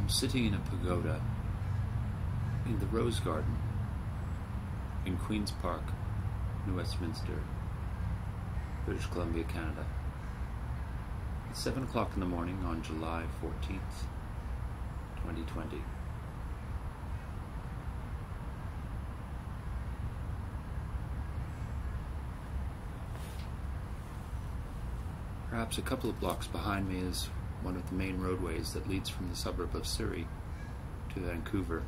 I'm sitting in a pagoda in the Rose Garden in Queen's Park in Westminster, British Columbia, Canada. It's 7 o'clock in the morning on July 14th, 2020. Perhaps a couple of blocks behind me is one of the main roadways that leads from the suburb of Surrey to Vancouver,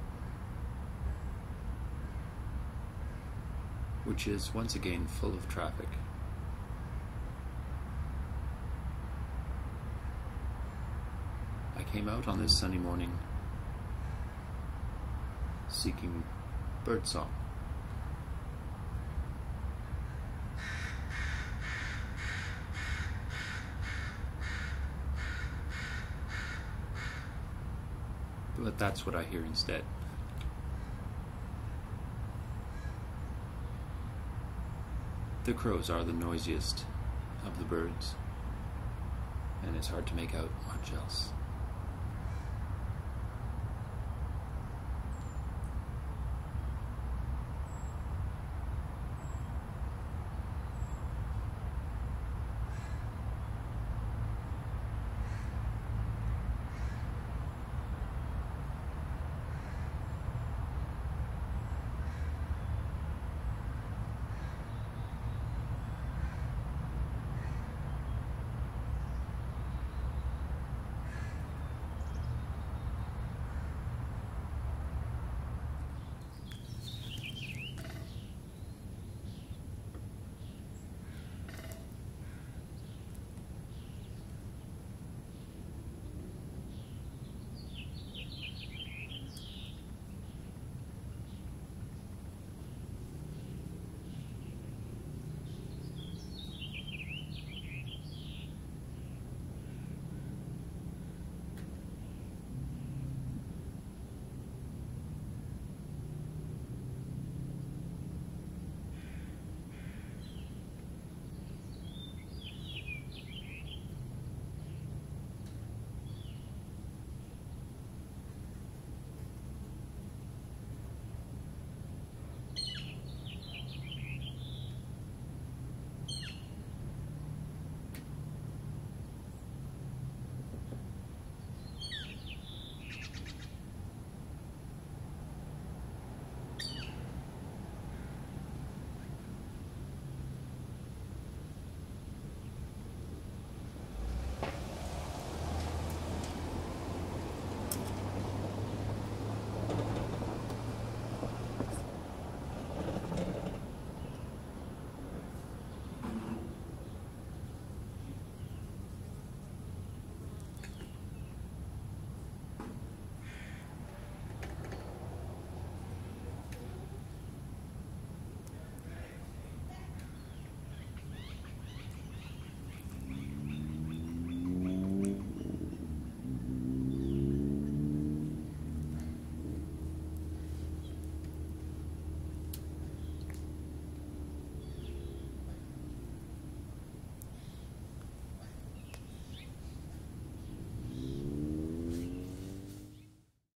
which is once again full of traffic. I came out on this sunny morning seeking birdsong. But that's what I hear instead. The crows are the noisiest of the birds, and it's hard to make out much else.